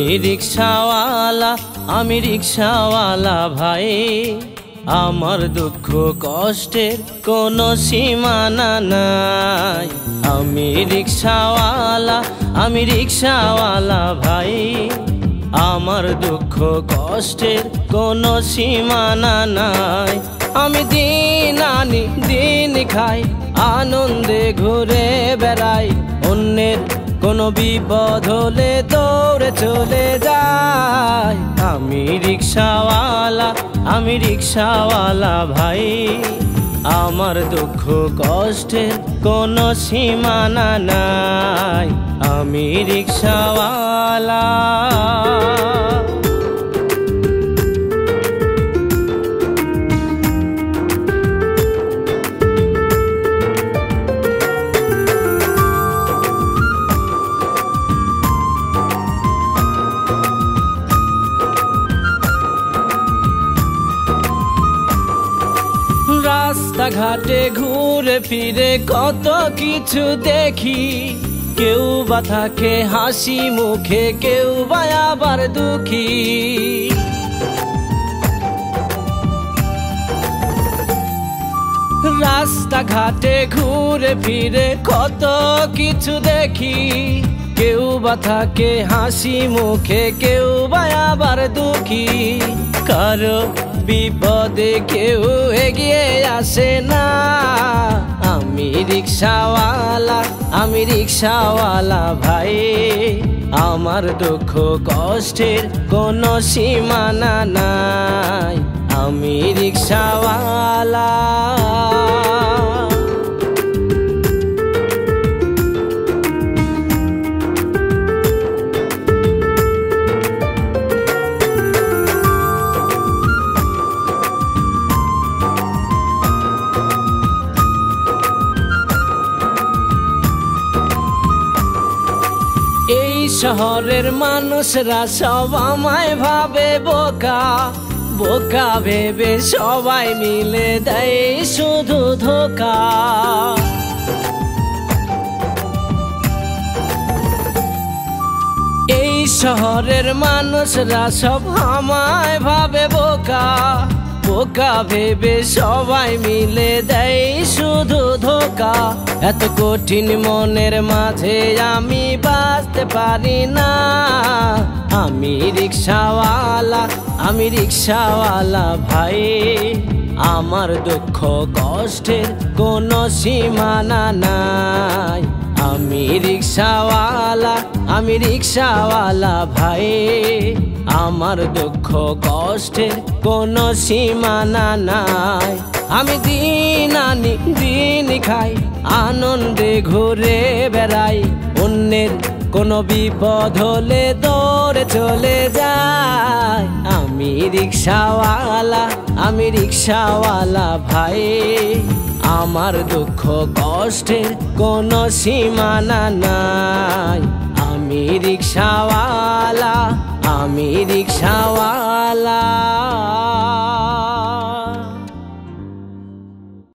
रिक्शावाला भाई आमार दुख कष्टेर कोनो सीमाना नाई। आमी रिक्शावाला भाई आमार दुख कष्टेर कोनो सीमाना नाई। आमी दिन आनी दिन खाई आनंदे घुरे बेड़ाई अन्येर कोनो विपद होले दौड़े चले जाई। आमी रिक्शावाला भाई आमार दुख कष्टेर कोनो सीमाना नाई। आमी रिक्शावाला रास्ता घाटे घुरे फिरे कत किछु देखी केउ बा थाके हासि मुखे केउ बा आबार दुखी। रास्ता घाटे घुरे फिरे कत किछु देखी केउ बा थाके हासि मुखे केउ बा आबार दुखी। कारो विपदे केउ एगिए आसे ना। आमी रिक्शावाला भाई आमार दुख कष्टेर कोनो सीमाना नाई। आमी रिक्शावाला शहरेर मानुषरा सब आमाय भावे बोका बोका भेबे सबाई मिले देय शुधु धोका। এই শহরের মানুষরা সব আমায় ভাবে বোকা বোকা ভেবে সবাই মিলে দেয় শুধু ধোকা। এত কঠিন মনের মাঝে আমি বাঁচতে পারি না। আমি রিক্সাওয়ালা ভাই আমার দুঃখ কষ্টের কোনো সীমানা নাই। আমি রিক্সাওয়ালা ভাই আমার দুঃখ কষ্টের কোনো সীমানা নাই। আমি দিন আনি দিন খাই আনন্দে ঘুরে বেড়াই অন্যের কোনো বিপদ হলে দৌড়ে চলে যাই। আমি রিক্সাওয়ালা ভাই আমার দুঃখ কষ্টের কোনো সীমানা নাই। আমি রিক্সাওয়ালা